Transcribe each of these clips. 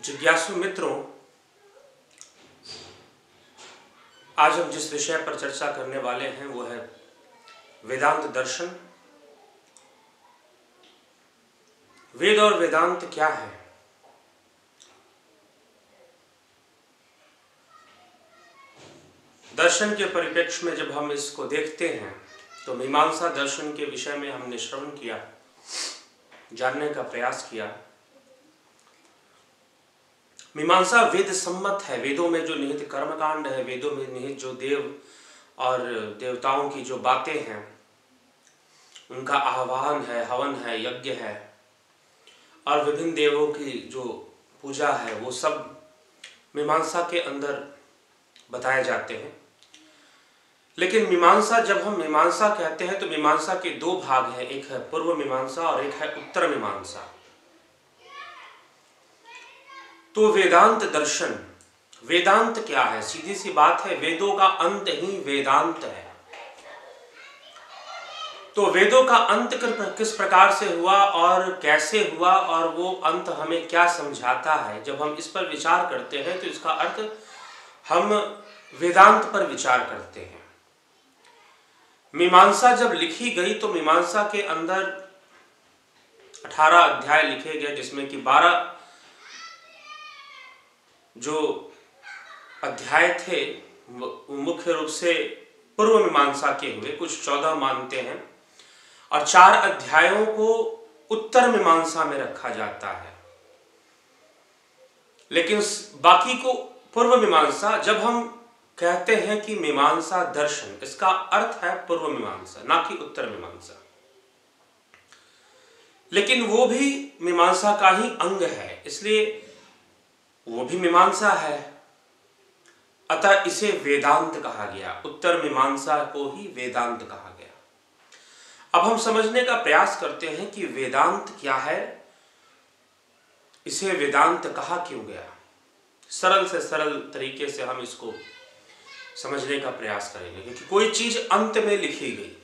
जिज्ञासु मित्रों, आज हम जिस विषय पर चर्चा करने वाले हैं वो है वेदांत दर्शन। वेद और वेदांत क्या है? दर्शन के परिप्रेक्ष्य में जब हम इसको देखते हैं तो मीमांसा दर्शन के विषय में हमने श्रवण किया, जानने का प्रयास किया। मीमांसा वेद सम्मत है। वेदों में जो निहित कर्मकांड है, वेदों में निहित जो देव और देवताओं की जो बातें हैं, उनका आह्वान है, हवन है, यज्ञ है और विभिन्न देवों की जो पूजा है, वो सब मीमांसा के अंदर बताए जाते हैं। लेकिन मीमांसा, जब हम मीमांसा कहते हैं तो मीमांसा के दो भाग हैं, एक है पूर्व मीमांसा और एक है उत्तर मीमांसा। तो वेदांत दर्शन, वेदांत क्या है? सीधी सी बात है, वेदों का अंत ही वेदांत है। तो वेदों का अंत किस प्रकार से हुआ और कैसे हुआ और वो अंत हमें क्या समझाता है, जब हम इस पर विचार करते हैं तो इसका अर्थ हम वेदांत पर विचार करते हैं। मीमांसा जब लिखी गई तो मीमांसा के अंदर 18 अध्याय लिखे गए, जिसमें कि 12 जो अध्याय थे मुख्य रूप से पूर्व मीमांसा के हुए, कुछ 14 मानते हैं, और 4 अध्यायों को उत्तर मीमांसा में रखा जाता है। लेकिन बाकी को पूर्व मीमांसा। जब हम कहते हैं कि मीमांसा दर्शन, इसका अर्थ है पूर्व मीमांसा, ना कि उत्तर मीमांसा। लेकिन वो भी मीमांसा का ही अंग है, इसलिए वो भी मीमांसा है, अतः इसे वेदांत कहा गया। उत्तर मीमांसा को ही वेदांत कहा गया। अब हम समझने का प्रयास करते हैं कि वेदांत क्या है, इसे वेदांत कहा क्यों गया। सरल से सरल तरीके से हम इसको समझने का प्रयास करेंगे कि कोई चीज अंत में लिखी गई,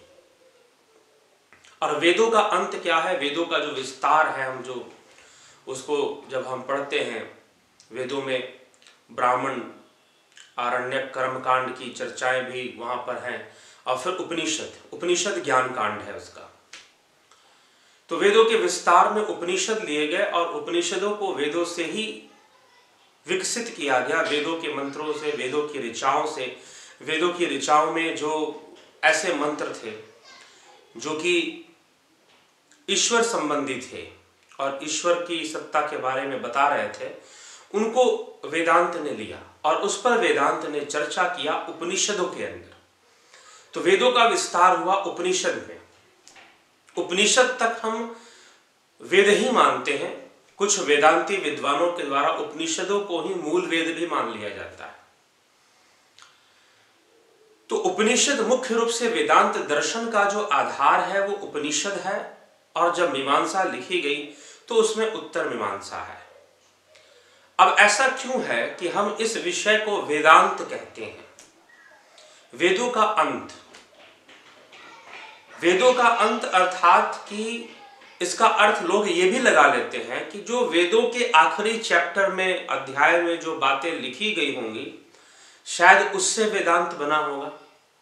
और वेदों का अंत क्या है, वेदों का जो विस्तार है, हम जो उसको जब हम पढ़ते हैं, वेदों में ब्राह्मण, आरण्यक, कर्मकांड की चर्चाएं भी वहां पर हैं, और फिर उपनिषद ज्ञान कांड है उसका। तो वेदों के विस्तार में उपनिषद लिए गए और उपनिषदों को वेदों से ही विकसित किया गया, वेदों के मंत्रों से, वेदों की ऋचाओं से। वेदों की ऋचाओं में जो ऐसे मंत्र थे जो कि ईश्वर संबंधी थे और ईश्वर की सत्ता के बारे में बता रहे थे, उनको वेदांत ने लिया और उस पर वेदांत ने चर्चा किया उपनिषदों के अंदर। तो वेदों का विस्तार हुआ उपनिषद में। उपनिषद तक हम वेद ही मानते हैं। कुछ वेदांती विद्वानों के द्वारा उपनिषदों को ही मूल वेद भी मान लिया जाता है। तो उपनिषद मुख्य रूप से वेदांत दर्शन का जो आधार है वो उपनिषद है, और जब मीमांसा लिखी गई तो उसमें उत्तर मीमांसा है। अब ऐसा क्यों है कि हम इस विषय को वेदांत कहते हैं? वेदों का अंत, वेदों का अंत अर्थात कि इसका अर्थ लोग ये भी लगा लेते हैं कि जो वेदों के आखिरी चैप्टर में, अध्याय में जो बातें लिखी गई होंगी, शायद उससे वेदांत बना होगा।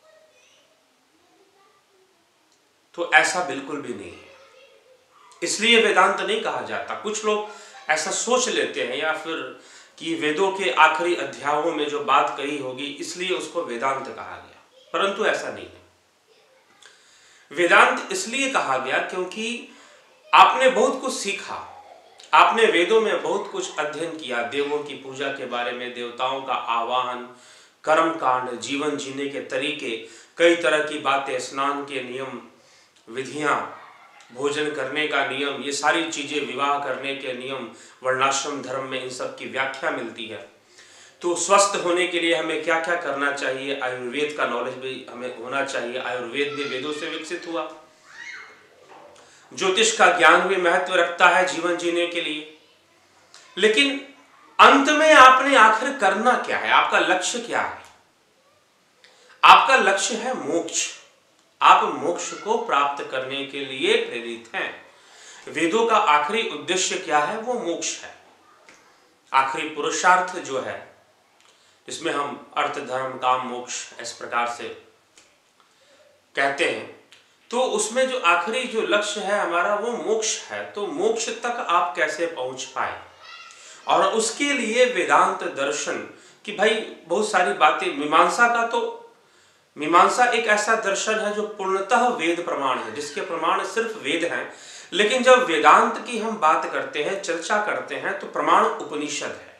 तो ऐसा बिल्कुल भी नहीं है, इसलिए वेदांत नहीं कहा जाता। कुछ लोग ऐसा सोच लेते हैं, या फिर कि वेदों के आखिरी अध्यायों में जो बात कही होगी इसलिए उसको वेदांत कहा गया, परंतु ऐसा नहीं है। वेदांत इसलिए कहा गया क्योंकि आपने बहुत कुछ सीखा, आपने वेदों में बहुत कुछ अध्ययन किया, देवों की पूजा के बारे में, देवताओं का आवाहन, कर्मकांड, जीवन जीने के तरीके, कई तरह की बातें, स्नान के नियम, विधियां, भोजन करने का नियम, ये सारी चीजें, विवाह करने के नियम, वर्णाश्रम धर्म में इन सब की व्याख्या मिलती है। तो स्वस्थ होने के लिए हमें क्या क्या करना चाहिए, आयुर्वेद का नॉलेज भी हमें होना चाहिए। आयुर्वेद भी वेदों से विकसित हुआ। ज्योतिष का ज्ञान भी महत्व रखता है जीवन जीने के लिए। लेकिन अंत में आपने आखिर करना क्या है, आपका लक्ष्य क्या है? आपका लक्ष्य है मोक्ष। आप मोक्ष को प्राप्त करने के लिए प्रेरित हैं। वेदों का आखिरी उद्देश्य क्या है? वो मोक्ष है। आखिरी पुरुषार्थ जो है, जिसमें हम अर्थ, धर्म, काम, मोक्ष इस प्रकार से कहते हैं, तो उसमें जो आखिरी जो लक्ष्य है हमारा वो मोक्ष है। तो मोक्ष तक आप कैसे पहुंच पाए, और उसके लिए वेदांत दर्शन की भाई बहुत सारी बातें। मीमांसा का तो, मीमांसा एक ऐसा दर्शन है जो पूर्णतः वेद प्रमाण है, जिसके प्रमाण सिर्फ वेद हैं। लेकिन जब वेदांत की हम बात करते हैं, चर्चा करते हैं, तो प्रमाण उपनिषद है।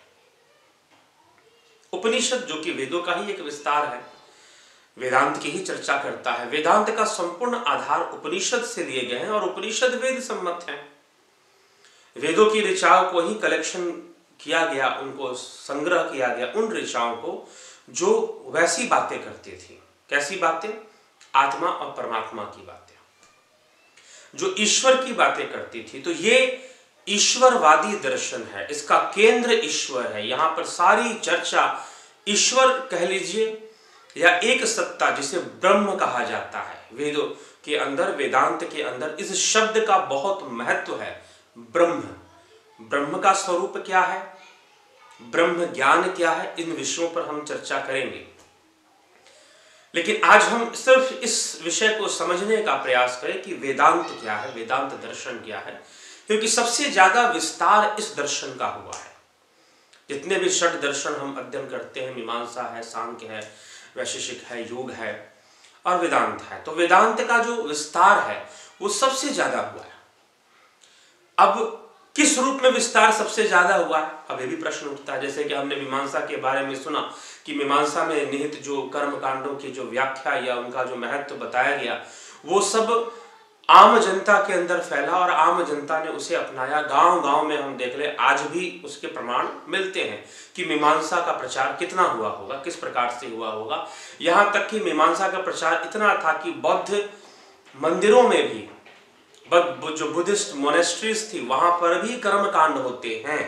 उपनिषद जो कि वेदों का ही एक विस्तार है, वेदांत की ही चर्चा करता है। वेदांत का संपूर्ण आधार उपनिषद से लिए गए हैं, और उपनिषद वेद सम्मत हैं। वेदों की ऋचाओं को ही कलेक्शन किया गया, उनको संग्रह किया गया, उन ऋचाओं को जो वैसी बातें करती थी। कैसी बातें? आत्मा और परमात्मा की बातें, जो ईश्वर की बातें करती थी। तो ये ईश्वरवादी दर्शन है, इसका केंद्र ईश्वर है। यहां पर सारी चर्चा ईश्वर कह लीजिए, या एक सत्ता जिसे ब्रह्म कहा जाता है। वेदों के अंदर, वेदांत के अंदर इस शब्द का बहुत महत्व है। ब्रह्म, ब्रह्म का स्वरूप क्या है, ब्रह्म ज्ञान क्या है, इन विषयों पर हम चर्चा करेंगे। लेकिन आज हम सिर्फ इस विषय को समझने का प्रयास करें कि वेदांत क्या है, वेदांत दर्शन क्या है, क्योंकि सबसे ज्यादा विस्तार इस दर्शन का हुआ है। जितने भी षट दर्शन हम अध्ययन करते हैं, मीमांसा है, सांख्य है, वैशेषिक है, योग है और वेदांत है, तो वेदांत का जो विस्तार है वो सबसे ज्यादा हुआ है। अब किस रूप में विस्तार सबसे ज्यादा हुआ है, अब ये भी प्रश्न उठता है। जैसे कि हमने मीमांसा के बारे में सुना कि मीमांसा में निहित जो कर्म कांडों की जो व्याख्या या उनका जो महत्व बताया गया, वो सब आम जनता के अंदर फैला और आम जनता ने उसे अपनाया। गांव गांव में हम देख ले, आज भी उसके प्रमाण मिलते हैं कि मीमांसा का प्रचार कितना हुआ होगा, किस प्रकार से हुआ होगा। यहां तक कि मीमांसा का प्रचार इतना था कि बौद्ध मंदिरों में भी, जो बुद्धिस्ट मोनेस्ट्रीज थी, वहां पर भी कर्म कांड होते हैं।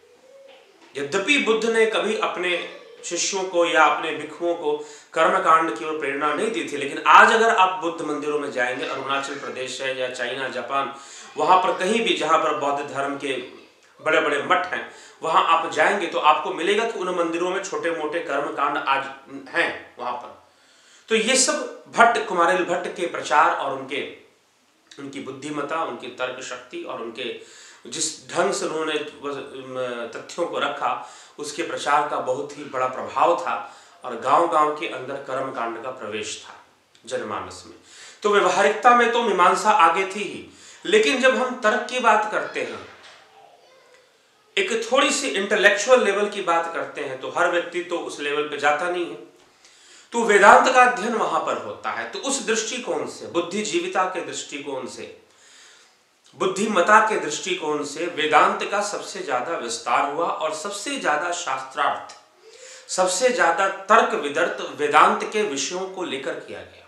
यद्यपि बुद्ध ने कभी अपने शिष्यों को या अपने भिक्षुओं को कर्म कांड की ओर प्रेरणा नहीं दी थी, लेकिन आज अगर आप बुद्ध मंदिरों में जाएंगे, अरुणाचल प्रदेश है या चाइना, जापान, वहां पर कहीं भी जहां पर बौद्ध धर्म के बड़े बड़े मठ हैं, वहां आप जाएंगे तो आपको मिलेगा कि उन मंदिरों में छोटे मोटे कर्म कांड आज हैं वहां पर। तो ये सब भट्ट, कुमारिल भट्ट के प्रचार और उनकी बुद्धिमता, उनकी तर्क शक्ति और उनके जिस ढंग से उन्होंने तथ्यों को रखा, उसके प्रचार का बहुत ही बड़ा प्रभाव था। और गांव गांव के अंदर कर्म कांड का प्रवेश था जनमानस में। तो व्यवहारिकता में तो मीमांसा आगे थी ही, लेकिन जब हम तर्क की बात करते हैं, एक थोड़ी सी इंटेलेक्चुअल लेवल की बात करते हैं, तो हर व्यक्ति तो उस लेवल पे जाता नहीं है। तो वेदांत का अध्ययन वहां पर होता है। तो उस दृष्टिकोण से, बुद्धिजीविता के दृष्टिकोण से, बुद्धिमता के दृष्टिकोण से वेदांत का सबसे ज्यादा विस्तार हुआ और सबसे ज्यादा शास्त्रार्थ, सबसे ज्यादा तर्क विदर्थ वेदांत के विषयों को लेकर किया गया।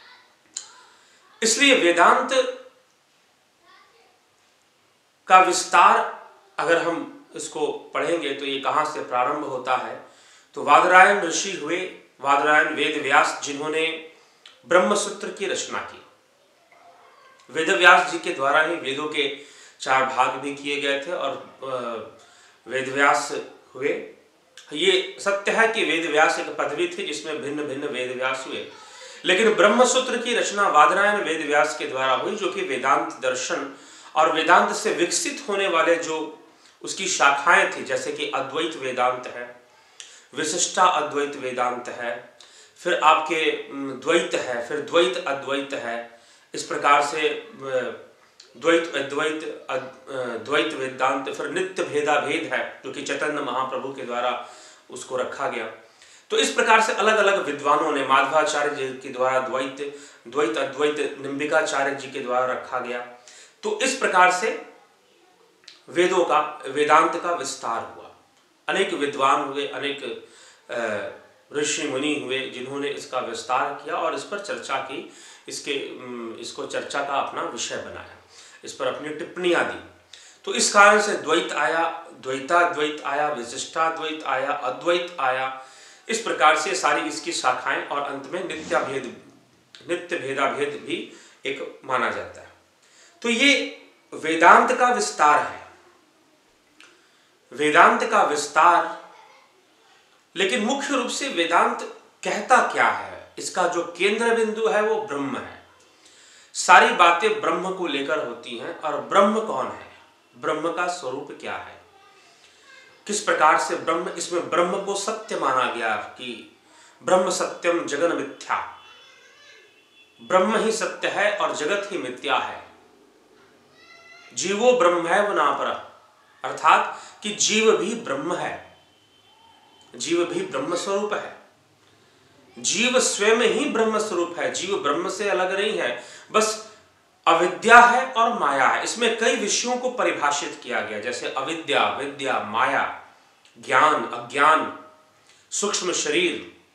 इसलिए वेदांत का विस्तार अगर हम इसको पढ़ेंगे तो ये कहां से प्रारंभ होता है, तो वादरायण ऋषि हुए, वादरायण वेद व्यास, जिन्होंने ब्रह्मसूत्र की रचना की। वेद व्यास जी के द्वारा ही वेदों के 4 भाग भी किए गए थे और वेद व्यास हुए। ये सत्य है कि वेद व्यास एक पदवी थी जिसमें भिन्न भिन्न वेद व्यास हुए, लेकिन ब्रह्मसूत्र की रचना वादरायण वेद व्यास के द्वारा हुई, जो कि वेदांत दर्शन और वेदांत से विकसित होने वाले जो उसकी शाखाएं थी, जैसे कि अद्वैत वेदांत है, विशिष्टा अद्वैत वेदांत है, फिर आपके द्वैत है, फिर द्वैत अद्वैत है, इस प्रकार से द्वैत अद्वैत द्वैत वेदांत, फिर नित्य भेदा भेद है जो कि चैतन्य महाप्रभु के द्वारा उसको रखा गया। तो इस प्रकार से अलग अलग विद्वानों ने, माधवाचार्य जी के द्वारा द्वैत अद्वैत निम्बिकाचार्य जी के द्वारा रखा गया। तो इस प्रकार से वेदों का, वेदांत का विस्तार हुआ। अनेक विद्वान हुए, अनेक ऋषि मुनि हुए जिन्होंने इसका विस्तार किया और इस पर चर्चा की, इसको चर्चा का अपना विषय बनाया, इस पर अपनी टिप्पणियां दी। तो इस कारण से द्वैत आया, द्वैताद्वैत आया, विशिष्टाद्वैत आया, अद्वैत आया, इस प्रकार से सारी इसकी शाखाएं, और अंत में नित्य भेदाभेद भी एक माना जाता है। तो ये वेदांत का विस्तार है। वेदांत का विस्तार, लेकिन मुख्य रूप से वेदांत कहता क्या है, इसका जो केंद्र बिंदु है वो ब्रह्म है। सारी बातें ब्रह्म को लेकर होती हैं। और ब्रह्म कौन है, ब्रह्म का स्वरूप क्या है, किस प्रकार से ब्रह्म, इसमें ब्रह्म को सत्य माना गया कि ब्रह्म सत्यम जगन मिथ्या, ब्रह्म ही सत्य है और जगत ही मिथ्या है। जीवो ब्रह्म है वो ना पर, अर्थात कि जीव भी ब्रह्म है, जीव भी ब्रह्म स्वरूप है। जीव स्वयं ही ब्रह्म स्वरूप है, जीव ब्रह्म से अलग नहीं है, बस अविद्या है और माया है। इसमें कई विषयों को परिभाषित किया गया, जैसे अविद्या, विद्या, माया, ज्ञान, अज्ञान, सूक्ष्म शरीर,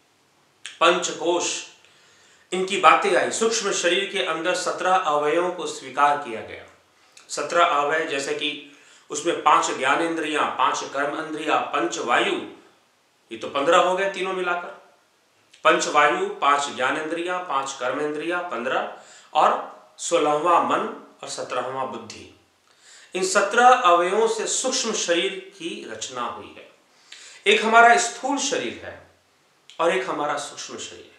पंचकोश, इनकी बातें आई। सूक्ष्म शरीर के अंदर 17 अवयवों को स्वीकार किया गया। 17 अवयव, जैसे कि उसमें 5 ज्ञानेंद्रियां, 5 कर्म इंद्रियां, 5 वायु, ये तो 15 हो गए तीनों मिलाकर। 5 वायु, 5 ज्ञानेंद्रियां, 5 कर्म इंद्रियां 15, और 16वां मन और 17वां बुद्धि। इन 17 अवयवों से सूक्ष्म शरीर की रचना हुई है। एक हमारा स्थूल शरीर है और एक हमारा सूक्ष्म शरीर है।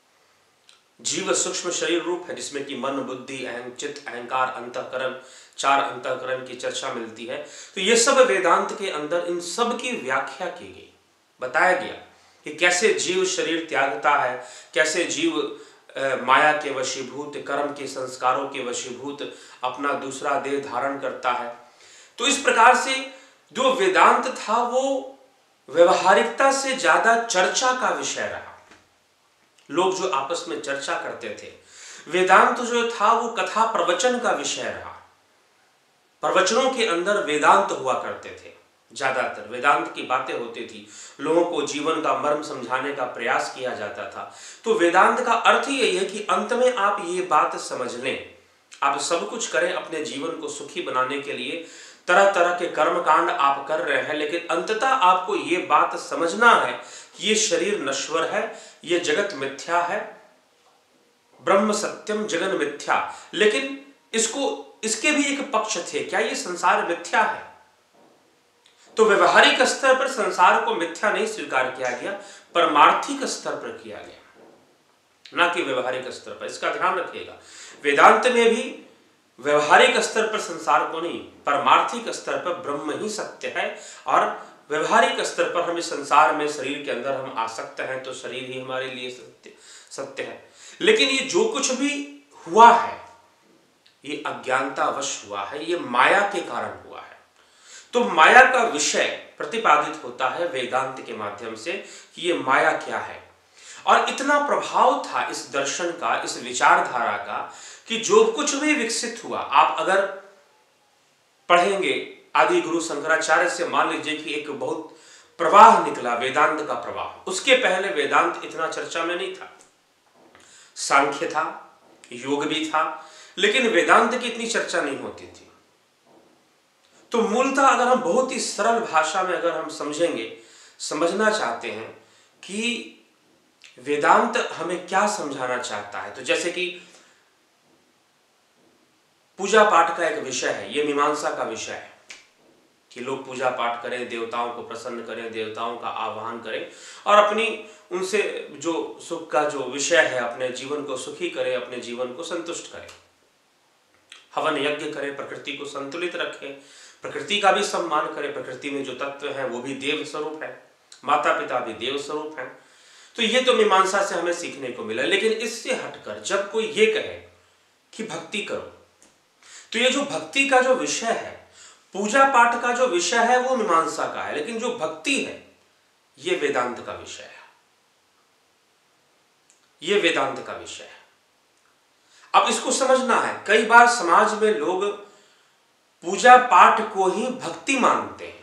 जीव सूक्ष्म शरीर रूप है, जिसमें कि मन, बुद्धि, चित्त, अहंकार, अंतःकरण, 4 अंतःकरण की चर्चा मिलती है। तो ये सब वेदांत के अंदर इन सब की व्याख्या की गई, बताया गया कि कैसे जीव शरीर त्यागता है, कैसे जीव माया के वशीभूत, कर्म के संस्कारों के वशीभूत अपना दूसरा देह धारण करता है। तो इस प्रकार से जो वेदांत था वो व्यवहारिकता से ज्यादा चर्चा का विषय रहा। लोग जो आपस में चर्चा करते थे, वेदांत जो था वो कथा प्रवचन का विषय रहा। प्रवचनों के अंदर वेदांत हुआ करते थे, ज्यादातर वेदांत की बातें होती थी, लोगों को जीवन का मर्म समझाने का प्रयास किया जाता था। तो वेदांत का अर्थ ही यही है कि अंत में आप ये बात समझ लें, आप सब कुछ करें अपने जीवन को सुखी बनाने के लिए, तरह तरह के कर्मकांड आप कर रहे हैं, लेकिन अंततः आपको ये बात समझना है कि ये शरीर नश्वर है, ये जगत मिथ्या है, ब्रह्म सत्यम जगन मिथ्या। लेकिन इसके भी एक पक्ष थे, क्या ये संसार मिथ्या है? तो व्यवहारिक स्तर पर संसार को मिथ्या नहीं स्वीकार किया गया, परमार्थिक स्तर पर किया गया, ना कि व्यवहारिक स्तर पर। इसका ध्यान रखिएगा, वेदांत में भी व्यवहारिक स्तर पर संसार को नहीं, परमार्थिक स्तर पर ब्रह्म ही सत्य है, और व्यवहारिक स्तर पर हम इस संसार में शरीर के अंदर हम आसक्त हैं तो शरीर ही हमारे लिए सत्य है। लेकिन ये जो कुछ भी हुआ है ये अज्ञानतावश हुआ है, ये माया के कारण हुआ है। तो माया का विषय प्रतिपादित होता है वेदांत के माध्यम से कि ये माया क्या है। और इतना प्रभाव था इस दर्शन का, इस विचारधारा का, कि जो कुछ भी विकसित हुआ, आप अगर पढ़ेंगे आदि गुरु शंकराचार्य से, मान लीजिए कि एक बहुत प्रवाह निकला वेदांत का प्रवाह। उसके पहले वेदांत इतना चर्चा में नहीं था, सांख्य था, योग भी था, लेकिन वेदांत की इतनी चर्चा नहीं होती थी। तो मूलतः अगर हम बहुत ही सरल भाषा में अगर हम समझेंगे, समझना चाहते हैं कि वेदांत हमें क्या समझाना चाहता है, तो जैसे कि पूजा पाठ का एक विषय है, ये मीमांसा का विषय है कि लोग पूजा पाठ करें, देवताओं को प्रसन्न करें, देवताओं का आह्वान करें और अपनी उनसे जो सुख का जो विषय है अपने जीवन को सुखी करें, अपने जीवन को संतुष्ट करें, हवन यज्ञ करें, प्रकृति को संतुलित रखें, प्रकृति का भी सम्मान करें। प्रकृति में जो तत्व हैं वो भी देव स्वरूप है, माता पिता भी देव स्वरूप हैं। तो ये तो मीमांसा से हमें सीखने को मिला। लेकिन इससे हटकर जब कोई ये कहे कि भक्ति करो, तो ये जो भक्ति का जो विषय है, पूजा पाठ का जो विषय है वो मीमांसा का है, लेकिन जो भक्ति है ये वेदांत का विषय है, ये वेदांत का विषय है। अब इसको समझना है, कई बार समाज में लोग पूजा पाठ को ही भक्ति मानते हैं,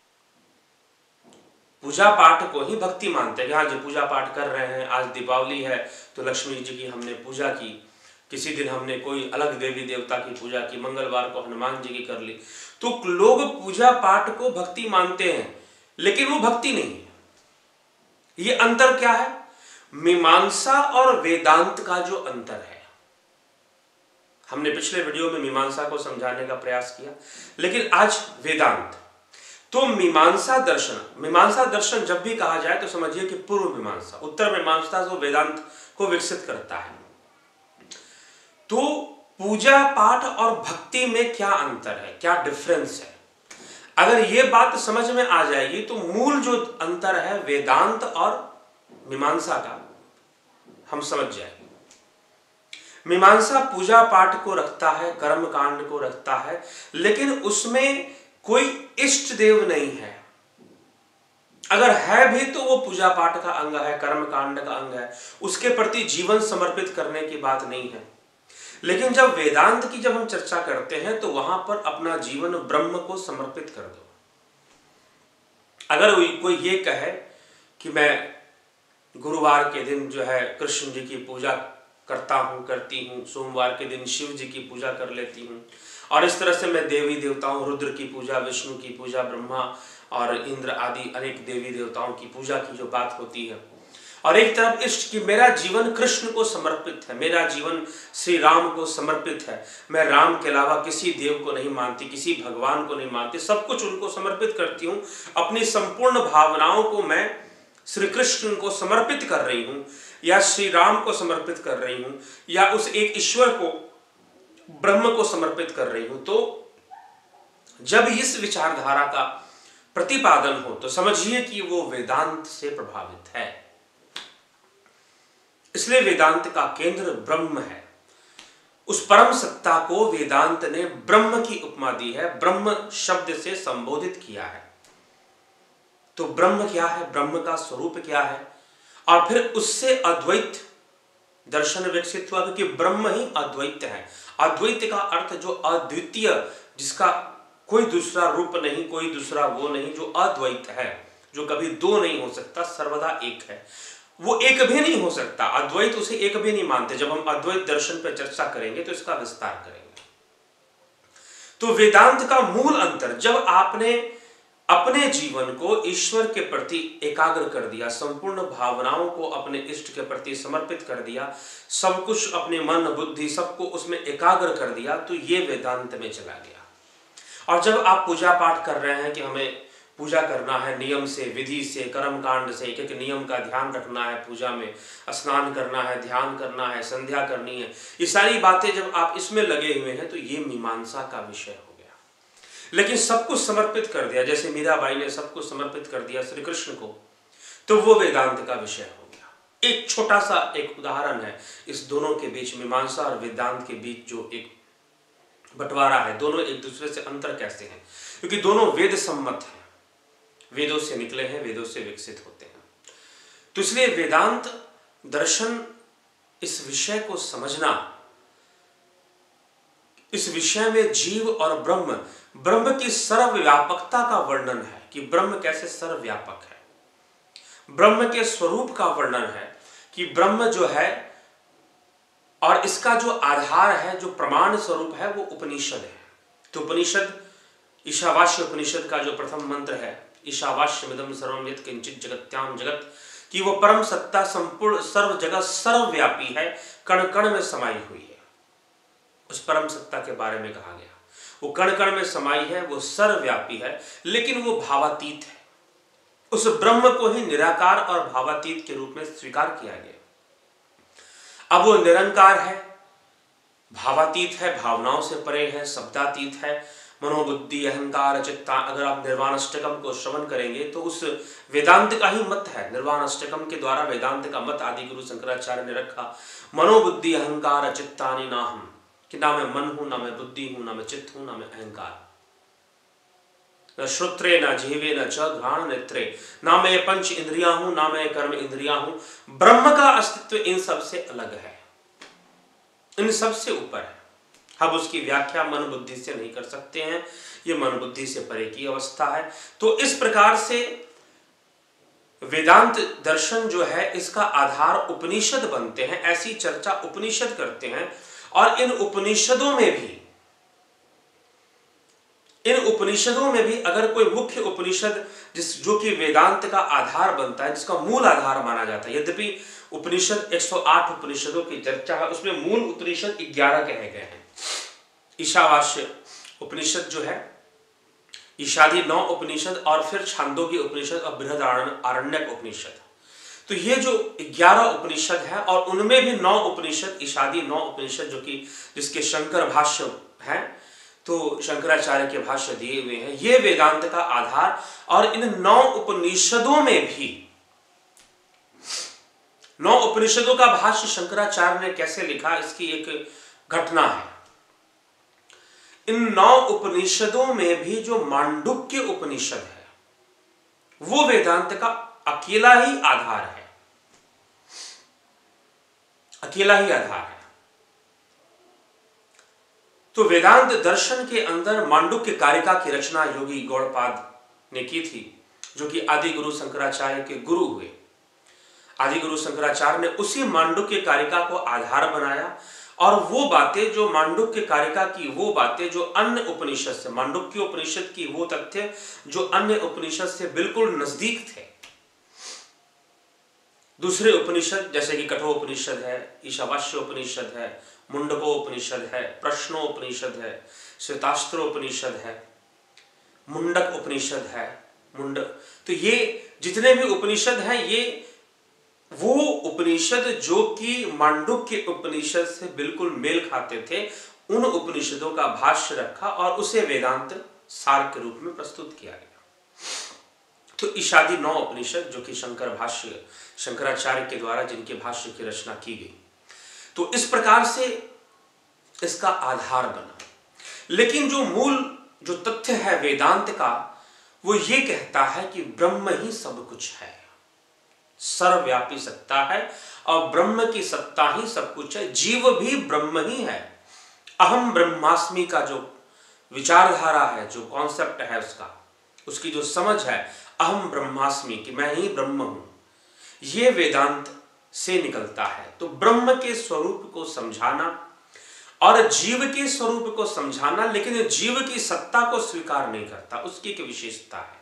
पूजा पाठ को ही भक्ति मानते हैं कि हाँ जी पूजा पाठ कर रहे हैं, आज दीपावली है तो लक्ष्मी जी की हमने पूजा की, किसी दिन हमने कोई अलग देवी देवता की पूजा की, मंगलवार को हनुमान जी की कर ली। तो लोग पूजा पाठ को भक्ति मानते हैं, लेकिन वो भक्ति नहीं है। ये अंतर क्या है? मीमांसा और वेदांत का जो अंतर है। हमने पिछले वीडियो में मीमांसा को समझाने का प्रयास किया, लेकिन आज वेदांत। तो मीमांसा दर्शन जब भी कहा जाए तो समझिए कि पूर्व मीमांसा, उत्तर मीमांसा जो वेदांत को विकसित करता है। तो पूजा पाठ और भक्ति में क्या अंतर है, क्या डिफरेंस है, अगर ये बात समझ में आ जाएगी तो मूल जो अंतर है वेदांत और मीमांसा का हम समझ जाएंगे। मीमांसा पूजा पाठ को रखता है, कर्म कांड को रखता है, लेकिन उसमें कोई इष्ट देव नहीं है। अगर है भी तो वो पूजा पाठ का अंग है, कर्म कांड का अंग है, उसके प्रति जीवन समर्पित करने की बात नहीं है। लेकिन जब वेदांत की जब हम चर्चा करते हैं तो वहां पर अपना जीवन ब्रह्म को समर्पित कर दो। अगर कोई ये कहे कि मैं गुरुवार के दिन जो है कृष्ण जी की पूजा करता हूँ, करती हूँ, सोमवार के दिन शिव जी की पूजा कर लेती हूँ, और इस तरह से मैं देवी देवताओं, रुद्र की पूजा, विष्णु की पूजा, ब्रह्मा और इंद्र आदि अनेक देवी देवताओं की पूजा की जो बात होती है, और एक तरफ इष्ट कि मेरा जीवन कृष्ण को समर्पित है, मेरा जीवन श्री राम को समर्पित है, मैं राम के अलावा किसी देव को नहीं मानती, किसी भगवान को नहीं मानती, सब कुछ उनको समर्पित करती हूँ, अपनी संपूर्ण भावनाओं को मैं श्री कृष्ण को समर्पित कर रही हूँ, या श्री राम को समर्पित कर रही हूँ, या उस एक ईश्वर को, ब्रह्म को समर्पित कर रही हूँ। तो जब इस विचारधारा का प्रतिपादन हो तो समझिए कि वो वेदांत से प्रभावित है। इसलिए वेदांत का केंद्र ब्रह्म है। उस परम सत्ता को वेदांत ने ब्रह्म की उपमा दी है, ब्रह्म शब्द से संबोधित किया है। तो ब्रह्म क्या है, ब्रह्म का स्वरूप क्या है, और फिर उससे अद्वैत दर्शन विकसित हुआ, क्योंकि ब्रह्म ही अद्वैत है। अद्वैत का अर्थ जो अद्वितीय, जिसका कोई दूसरा रूप नहीं, कोई दूसरा वो नहीं, जो अद्वैत है, जो कभी दो नहीं हो सकता, सर्वदा एक है। वो एक भी नहीं हो सकता, अद्वैत उसे एक भी नहीं मानते। जब हम अद्वैत दर्शन पर चर्चा करेंगे तो इसका विस्तार करेंगे। तो वेदांत का मूल अंतर, जब आपने अपने जीवन को ईश्वर के प्रति एकाग्र कर दिया, संपूर्ण भावनाओं को अपने इष्ट के प्रति समर्पित कर दिया, सब कुछ अपने मन बुद्धि सबको उसमें एकाग्र कर दिया, तो ये वेदांत में चला गया। और जब आप पूजा पाठ कर रहे हैं कि हमें पूजा करना है नियम से, विधि से, कर्म कांड से, एक एक नियम का ध्यान रखना है, पूजा में स्नान करना है, ध्यान करना है, संध्या करनी है, ये सारी बातें जब आप इसमें लगे हुए हैं तो ये मीमांसा का विषय हो गया। लेकिन सब कुछ समर्पित कर दिया, जैसे मीराबाई ने सब कुछ समर्पित कर दिया श्री कृष्ण को, तो वो वेदांत का विषय हो गया। एक छोटा सा एक उदाहरण है इस दोनों के बीच, मीमांसा और वेदांत के बीच जो एक बंटवारा है, दोनों एक दूसरे से अंतर कैसे हैं, क्योंकि दोनों वेद सम्मत हैं, वेदों से निकले हैं, वेदों से विकसित होते हैं। तो इसलिए वेदांत दर्शन, इस विषय को समझना, इस विषय में जीव और ब्रह्म, ब्रह्म की सर्वव्यापकता का वर्णन है कि ब्रह्म कैसे सर्वव्यापक है, ब्रह्म के स्वरूप का वर्णन है कि ब्रह्म जो है, और इसका जो आधार है, जो प्रमाण स्वरूप है, वो उपनिषद है। तो उपनिषद, ईशावास्य उपनिषद का जो प्रथम मंत्र है, ईशावास्यमिदं सर्वं यत् किंचित् जगत्यां जगत, कि वो परम सत्ता संपूर्ण सर्व जगत सर्वव्यापी है, कण कण में समाई हुई है। उस परम सत्ता के बारे में कहा गया, वो कण कण में समाई है, वो सर्वव्यापी है, लेकिन वो भावातीत है। उस ब्रह्म को ही निराकार और भावातीत के रूप में स्वीकार किया गया। अब वो निरंकार है, भावातीत है, भावनाओं से परे है, शब्दातीत है, मनोबुद्धि अहंकार चित्ता। अगर आप निर्वाण अष्टकम को श्रवण करेंगे तो उस वेदांत का ही मत है, निर्वाण अष्टकम के द्वारा वेदांत का मत आदि गुरु शंकराचार्य ने रखा। मनोबुद्धि अहंकार चित्तानि नाहम, कि ना मैं मन हूं, ना मैं बुद्धि हूं, ना मैं चित्त हूं, ना मैं अहंकार, न श्रोत्रे न जीवे न च घ्राण नेत्रे, ना मैं पंच इंद्रियां हूं, ना मैं कर्म इंद्रियां हूं। ब्रह्म का अस्तित्व इन सब से अलग है, इन सब से ऊपर है। हम उसकी व्याख्या मन बुद्धि से नहीं कर सकते हैं, ये मन बुद्धि से परे की अवस्था है। तो इस प्रकार से वेदांत दर्शन जो है, इसका आधार उपनिषद बनते हैं, ऐसी चर्चा उपनिषद करते हैं। और इन उपनिषदों में भी अगर कोई मुख्य उपनिषद जो कि वेदांत का आधार बनता है, जिसका मूल आधार माना जाता है, यद्यपि उपनिषद 108 उपनिषदों की चर्चा है, उसमें मूल उपनिषद 11 कहे गए हैं। ईशावास्य उपनिषद जो है, ईशादी 9 उपनिषद और फिर छांदोग्य उपनिषद और बृहदारण्यक उपनिषद। तो ये जो 11 उपनिषद है और उनमें भी 9 उपनिषद, ईशादी 9 उपनिषद जो कि जिसके शंकर भाष्य हैं, तो शंकराचार्य के भाष्य दिए हुए हैं, ये वेदांत का आधार। और इन 9 उपनिषदों में भी 9 उपनिषदों का भाष्य शंकराचार्य ने कैसे लिखा, इसकी एक घटना है। इन 9 उपनिषदों में भी जो मांडुक्य उपनिषद है वो वेदांत का अकेला ही आधार है, अकेला ही आधार है। तो वेदांत दर्शन के अंदर मांडुक्य कारिका की रचना योगी गौड़पाद ने की थी, जो कि आदि गुरु शंकराचार्य के गुरु हुए। आदि गुरु शंकराचार्य ने उसी मांडुक्य कारिका को आधार बनाया और वो बातें जो मांडुक्य कारिका की, वो बातें जो अन्य उपनिषद से, मांडुक्य उपनिषद की वो तथ्य जो अन्य उपनिषद से बिल्कुल नजदीक थे। दूसरे उपनिषद जैसे कि कठोपनिषद है, ईशावास्य उपनिषद है, मुंडकोपनिषद है, प्रश्नोपनिषद है, श्वेतास्त्रोपनिषद है, मुंडक उपनिषद है, तो ये जितने भी उपनिषद हैं, ये वो उपनिषद जो कि मांडुक्य उपनिषद से बिल्कुल मेल खाते थे, उन उपनिषदों का भाष्य रखा और उसे वेदांत सार के रूप में प्रस्तुत किया गया। तो ईशादी 9 उपनिषद जो कि शंकराचार्य के द्वारा जिनके भाष्य की रचना की गई, तो इस प्रकार से इसका आधार बना। लेकिन जो मूल जो तथ्य है वेदांत का, वो ये कहता है कि ब्रह्म ही सब कुछ है, सर्वव्यापी सत्ता है और ब्रह्म की सत्ता ही सब कुछ है। जीव भी ब्रह्म ही है। अहम ब्रह्मास्मि का जो विचारधारा है, जो कॉन्सेप्ट है उसकी जो समझ है, अहम ब्रह्मास्मि कि मैं ही ब्रह्म हूं, ये वेदांत से निकलता है। तो ब्रह्म के स्वरूप को समझाना और जीव के स्वरूप को समझाना, लेकिन जीव की सत्ता को स्वीकार नहीं करता, उसकी एक विशेषता है।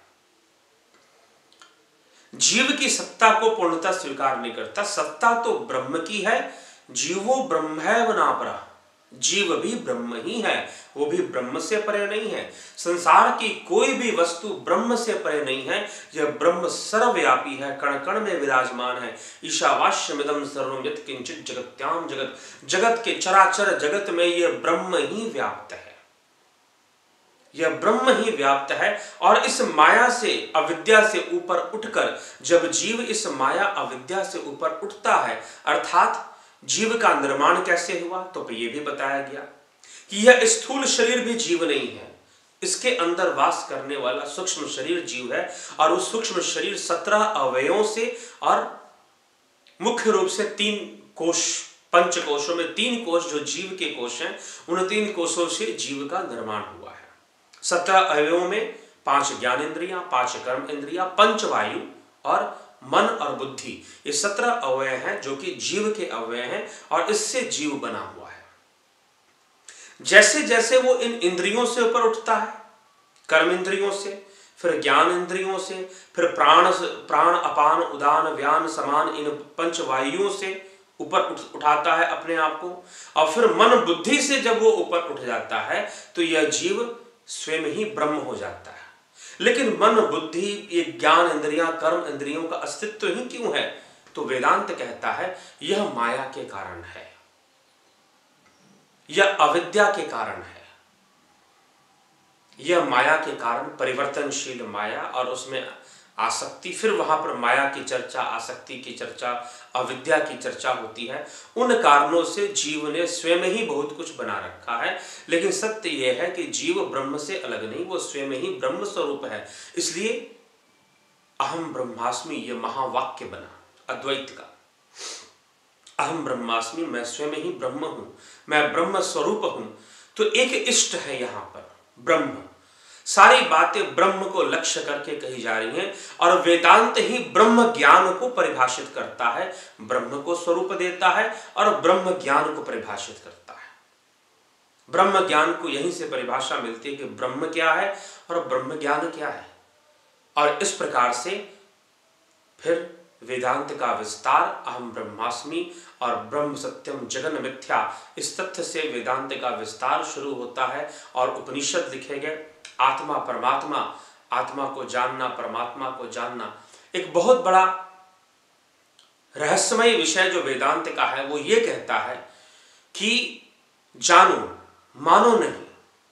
जीव की सत्ता को पूर्णतः स्वीकार नहीं करता। सत्ता तो ब्रह्म की है, जीवो ब्रह्मैव नापरा, जीव भी ब्रह्म ही है, वो भी ब्रह्म से परे नहीं है। संसार की कोई भी वस्तु ब्रह्म से परे नहीं है। यह ब्रह्म सर्वव्यापी है, कण कण में विराजमान है। ईशावास्यमिदं सर्वं यत् किंचित् जगत्याम जगत, जगत के चराचर जगत में यह ब्रह्म ही व्याप्त है, यह ब्रह्म ही व्याप्त है। और इस माया से, अविद्या से ऊपर उठकर जब जीव इस माया अविद्या से ऊपर उठता है, अर्थात जीव का निर्माण कैसे हुआ, तो ये भी बताया गया कि यह स्थूल शरीर भी जीव नहीं है, इसके अंदर वास करने वाला सूक्ष्म शरीर जीव है। और उस सूक्ष्म शरीर 17 अवयवों से और मुख्य रूप से 3 कोश, पंच कोशों में 3 कोश जो जीव के कोश हैं, उन 3 कोशों से जीव का निर्माण हुआ है। 17 अवयवों में 5 ज्ञानेंद्रियां, 5 कर्म इंद्रियां, 5 वायु और मन और बुद्धि, ये 17 अवयव हैं जो कि जीव के अवयव हैं और इससे जीव बना हुआ है। जैसे जैसे वो इन इंद्रियों से ऊपर उठता है, कर्म इंद्रियों से, फिर ज्ञान इंद्रियों से, फिर प्राण अपान उदान व्यान समान, इन 5 वायुओं से ऊपर उठाता है अपने आप को, और फिर मन बुद्धि से जब वो ऊपर उठ जाता है तो यह जीव स्वयं ही ब्रह्म हो जाता है। लेकिन मन बुद्धि, ये ज्ञान इंद्रियां, कर्म इंद्रियों का अस्तित्व ही क्यों है, तो वेदांत कहता है यह माया के कारण है, यह अविद्या के कारण है। यह माया के कारण, परिवर्तनशील माया और उसमें आसक्ति, फिर वहां पर माया की चर्चा, आसक्ति की चर्चा, अविद्या की चर्चा होती है। उन कारणों से जीव ने स्वयं ही बहुत कुछ बना रखा है। लेकिन सत्य यह है कि जीव ब्रह्म से अलग नहीं, वो स्वयं ही ब्रह्म स्वरूप है। इसलिए अहम ब्रह्मास्मि ये महावाक्य बना अद्वैत का। अहम ब्रह्मास्मि, मैं स्वयं ही ब्रह्म हूं, मैं ब्रह्म स्वरूप हूं। तो एक इष्ट है यहां पर ब्रह्म। सारी बातें ब्रह्म को लक्ष्य करके कही जा रही हैं और वेदांत ही ब्रह्म ज्ञान को परिभाषित करता है, ब्रह्म को स्वरूप देता है और ब्रह्म ज्ञान को परिभाषित करता है। ब्रह्म ज्ञान को यहीं से परिभाषा मिलती है कि ब्रह्म क्या है और ब्रह्म ज्ञान क्या है। और इस प्रकार से फिर वेदांत का विस्तार, अहम ब्रह्मास्मि और ब्रह्म सत्यम जगन मिथ्या, इस तथ्य से वेदांत का विस्तार शुरू होता है और उपनिषद लिखे गए। आत्मा परमात्मा, आत्मा को जानना, परमात्मा को जानना, एक बहुत बड़ा रहस्यमय विषय जो वेदांत का है वो ये कहता है कि जानो, मानो नहीं।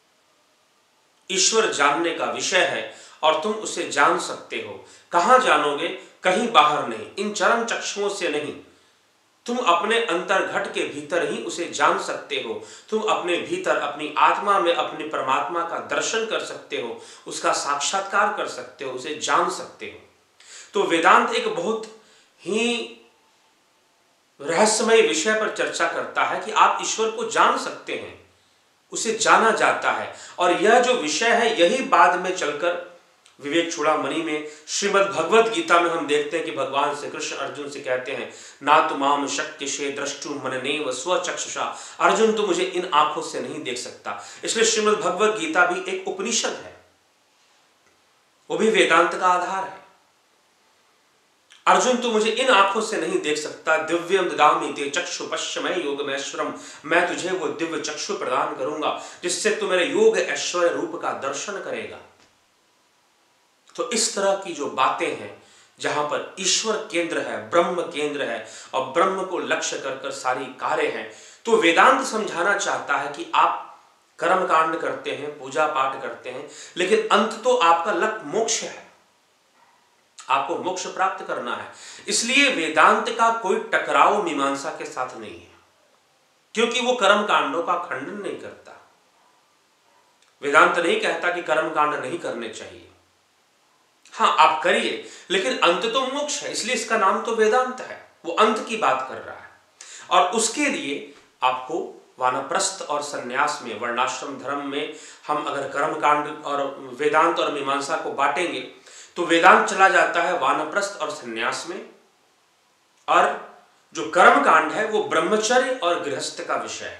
ईश्वर जानने का विषय है और तुम उसे जान सकते हो। कहां जानोगे? कहीं बाहर नहीं, इन चरम चक्षुओं से नहीं। तुम अपने अंतर्घट के भीतर ही उसे जान सकते हो। तुम अपने भीतर, अपनी आत्मा में अपने परमात्मा का दर्शन कर सकते हो, उसका साक्षात्कार कर सकते हो, उसे जान सकते हो। तो वेदांत एक बहुत ही रहस्यमय विषय पर चर्चा करता है कि आप ईश्वर को जान सकते हैं, उसे जाना जाता है। और यह जो विषय है यही बाद में चलकर विवेक चूड़ामणि में श्रीमद् भगवद गीता में हम देखते हैं कि भगवान श्री कृष्ण अर्जुन से कहते हैं, ना तो माम शक्यसे द्रष्टुम मननेव स्वचक्षुषा। अर्जुन, तो मुझे इन आंखों से नहीं देख सकता। इसलिए श्रीमद् भगवद गीता भी एक उपनिषद है, वो भी वेदांत का आधार है। अर्जुन, तू मुझे इन आंखों से नहीं देख सकता। दिव्यम ददामि ते चक्षु पश्यमय योगमैश्वरम। मैं तुझे वो दिव्य चक्षु प्रदान करूंगा जिससे तू मेरे योग ऐश्वर्य रूप का दर्शन करेगा। तो इस तरह की जो बातें हैं, जहां पर ईश्वर केंद्र है, ब्रह्म केंद्र है और ब्रह्म को लक्ष्य कर कर सारी कार्य हैं, तो वेदांत समझाना चाहता है कि आप कर्मकांड करते हैं, पूजा पाठ करते हैं, लेकिन अंत तो आपका लक्ष्य मोक्ष है, आपको मोक्ष प्राप्त करना है। इसलिए वेदांत का कोई टकराव मीमांसा के साथ नहीं है, क्योंकि वो कर्म कांडों का खंडन नहीं करता। वेदांत नहीं कहता कि कर्म कांड नहीं करने चाहिए, हाँ आप करिए, लेकिन अंत तो मोक्ष है, इसलिए इसका नाम तो वेदांत है। वो अंत की बात कर रहा है। और उसके लिए आपको वानप्रस्थ और सन्यास में, वर्णाश्रम धर्म में हम अगर कर्म कांड और वेदांत और मीमांसा को बांटेंगे तो वेदांत चला जाता है वानप्रस्थ और सन्यास में, और जो कर्म कांड है वो ब्रह्मचर्य और गृहस्थ का विषय है।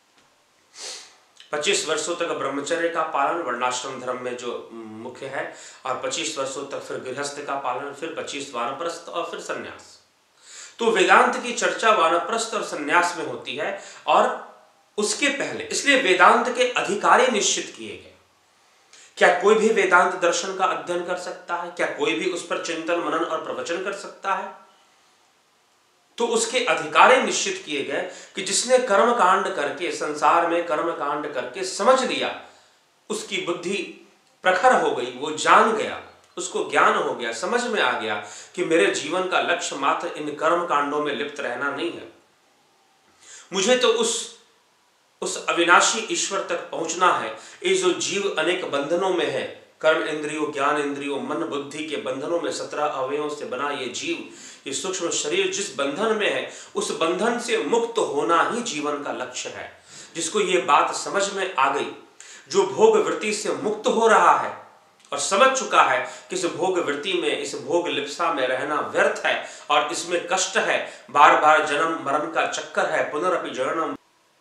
25 वर्षों तक ब्रह्मचर्य का पालन वर्णाश्रम धर्म में जो मुख्य है, और 25 वर्षों तक फिर गृहस्थ का पालन, फिर 25 वानप्रस्थ और फिर सन्यास। तो वेदांत की चर्चा वानप्रस्थ और सन्यास में होती है, और उसके पहले इसलिए वेदांत के अधिकारी निश्चित किए गए। क्या कोई भी वेदांत दर्शन का अध्ययन कर सकता है? क्या कोई भी उस पर चिंतन मनन और प्रवचन कर सकता है? तो उसके अधिकारी निश्चित किए गए कि जिसने कर्म कांड करके, संसार में कर्म कांड करके समझ लिया, उसकी बुद्धि प्रखर हो गई, वो जान गया, उसको ज्ञान हो गया, समझ में आ गया कि मेरे जीवन का लक्ष्य मात्र इन कर्म कांडों में लिप्त रहना नहीं है, मुझे तो उस अविनाशी ईश्वर तक पहुंचना है। ये जो जीव अनेक बंधनों में है, कर्म इंद्रियों, ज्ञान इंद्रियों, मन बुद्धि के बंधनों में, 17 अवयवों से बना ये जीव, ये सूक्ष्म शरीर जिस बंधन में है, उस बंधन से मुक्त होना ही जीवन का लक्ष्य है। जिसको ये बात समझ में आ गई, जो भोग वृत्ति से मुक्त हो रहा है और समझ चुका है कि इस भोग वृत्ति में, इस भोग लिप्सा में रहना व्यर्थ है और इसमें कष्ट है, बार बार जन्म मरण का चक्कर है, पुनरपि जननम।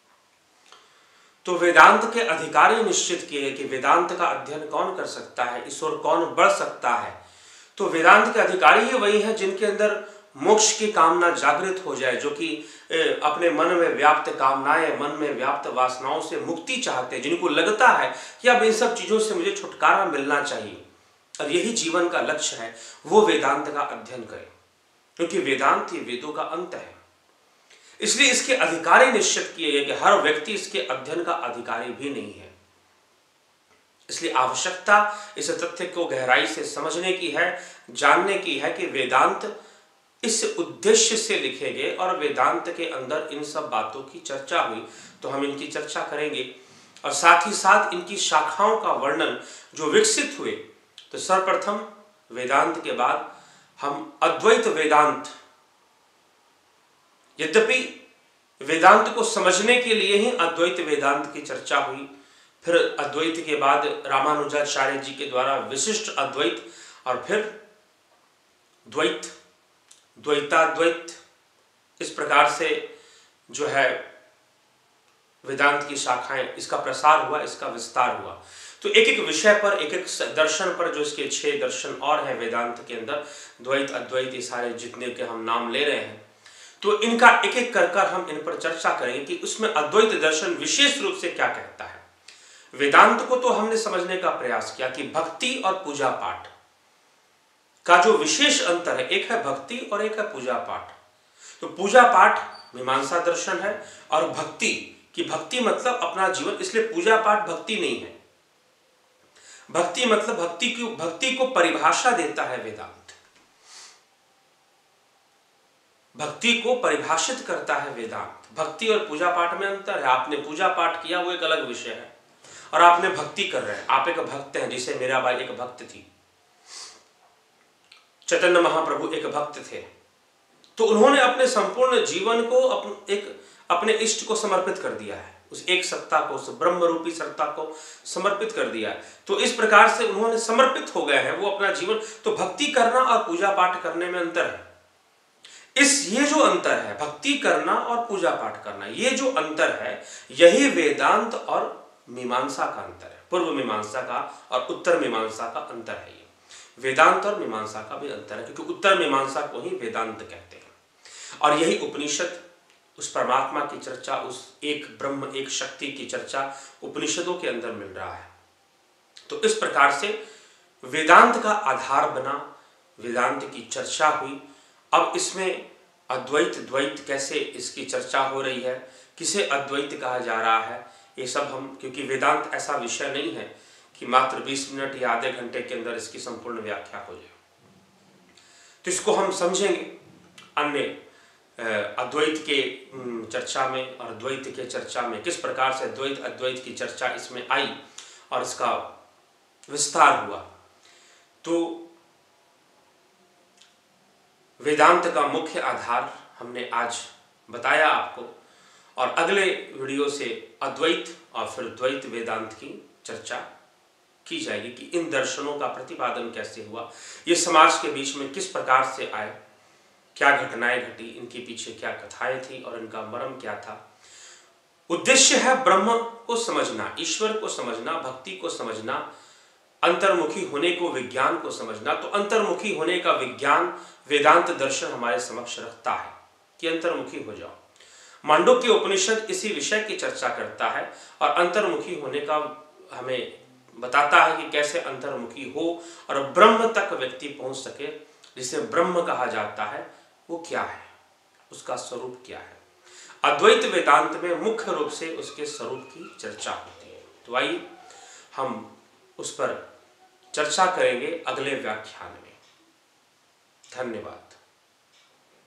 तो वेदांत के अधिकारी निश्चित किए कि वेदांत का अध्ययन कौन कर सकता है, ईश्वर कौन बढ़ सकता है। तो वेदांत के अधिकारी ही वही हैं जिनके अंदर मोक्ष की कामना जागृत हो जाए, जो कि अपने मन में व्याप्त कामनाएं, मन में व्याप्त वासनाओं से मुक्ति चाहते हैं, जिनको लगता है कि अब इन सब चीजों से मुझे छुटकारा मिलना चाहिए और यही जीवन का लक्ष्य है, वो वेदांत का अध्ययन करें, क्योंकि वेदांत ये वेदों का अंत है। इसलिए इसके अधिकारी निश्चित किए गए कि हर व्यक्ति इसके अध्ययन का अधिकारी भी नहीं है। इसलिए आवश्यकता इस तथ्य को गहराई से समझने की है, जानने की है कि वेदांत इस उद्देश्य से लिखे गए और वेदांत के अंदर इन सब बातों की चर्चा हुई, तो हम इनकी चर्चा करेंगे और साथ ही साथ इनकी शाखाओं का वर्णन जो विकसित हुए। तो सर्वप्रथम वेदांत के बाद हम अद्वैत वेदांत, यद्यपि वेदांत को समझने के लिए ही अद्वैत वेदांत की चर्चा हुई, फिर अद्वैत के बाद रामानुजाचार्य जी के द्वारा विशिष्ट अद्वैत, और फिर द्वैत, द्वैताद्वैत, इस प्रकार से जो है वेदांत की शाखाएं, इसका प्रसार हुआ, इसका विस्तार हुआ। तो एक एक विषय पर, एक एक दर्शन पर, जो इसके 6 दर्शन और हैं वेदांत के अंदर, द्वैत अद्वैत, ये सारे जितने के हम नाम ले रहे हैं, तो इनका एक एक कर हम इन पर चर्चा करेंगे कि उसमें अद्वैत दर्शन विशेष रूप से क्या कहता है। वेदांत को तो हमने समझने का प्रयास किया कि भक्ति और पूजा पाठ का जो विशेष अंतर है, एक है भक्ति और एक है पूजा पाठ। तो पूजा पाठ मीमांसा दर्शन है, और भक्ति की भक्ति मतलब अपना जीवन, इसलिए पूजा पाठ भक्ति नहीं है। भक्ति मतलब भक्ति को परिभाषा देता है वेदांत, भक्ति को परिभाषित करता है वेदांत। भक्ति और पूजा पाठ में अंतर है। आपने पूजा पाठ किया वो एक अलग विषय है, और आपने भक्ति कर रहे हैं, आप एक भक्त हैं। जैसे मीराबाई एक भक्त थी, चैतन्य महाप्रभु एक भक्त थे, तो उन्होंने अपने संपूर्ण जीवन को अपने इष्ट को समर्पित कर दिया है, उस एक सत्ता को, उस ब्रह्म रूपी सत्ता को समर्पित कर दिया है। तो इस प्रकार से उन्होंने समर्पित हो गए हैं वो अपना जीवन। तो भक्ति करना और पूजा पाठ करने में अंतर है। ये जो अंतर है, भक्ति करना और पूजा पाठ करना, ये जो अंतर है, यही वेदांत और मीमांसा का अंतर है। पूर्व मीमांसा का और उत्तर मीमांसा का अंतर है। ये वेदांत और मीमांसा का भी अंतर है, क्योंकि उत्तर मीमांसा को ही वेदांत कहते हैं। और यही उपनिषद, उस परमात्मा की चर्चा, उस एक ब्रह्म, एक शक्ति की चर्चा उपनिषदों के अंदर मिल रहा है। तो इस प्रकार से वेदांत का आधार बना, वेदांत की चर्चा हुई। अब इसमें अद्वैत द्वैत कैसे इसकी चर्चा हो रही है, किसे अद्वैत कहा जा रहा है, ये सब हम, क्योंकि वेदांत ऐसा विषय नहीं है कि मात्र 20 मिनट या आधे घंटे के अंदर इसकी संपूर्ण व्याख्या हो जाए। तो इसको हम समझेंगे अन्य अद्वैत के चर्चा में, और द्वैत के चर्चा में किस प्रकार से द्वैत अद्वैत की चर्चा इसमें आई और इसका विस्तार हुआ। तो वेदांत का मुख्य आधार हमने आज बताया आपको, और अगले वीडियो से अद्वैत और फिर द्वैत वेदांत की चर्चा की जाएगी कि इन दर्शनों का प्रतिपादन कैसे हुआ, ये समाज के बीच में किस प्रकार से आए, क्या घटनाएं घटी, इनके पीछे क्या कथाएं थी और इनका मर्म क्या था। उद्देश्य है ब्रह्म को समझना, ईश्वर को समझना, भक्ति को समझना, अंतर्मुखी होने को, विज्ञान को समझना। तो अंतर्मुखी होने का विज्ञान वेदांत दर्शन हमारे समक्ष रखता है कि अंतर्मुखी हो जाओ। मांडुक्य उपनिषद इसी विषय की चर्चा करता है और अंतर्मुखी होने का हमें बताता है कि कैसे अंतर्मुखी हो और ब्रह्म तक व्यक्ति पहुंच सके। जिसे ब्रह्म कहा जाता है वो क्या है, उसका स्वरूप क्या है। अद्वैत वेदांत में मुख्य रूप से उसके स्वरूप की चर्चा होती है। तो आइए हम उस पर चर्चा करेंगे अगले व्याख्यान में। धन्यवाद।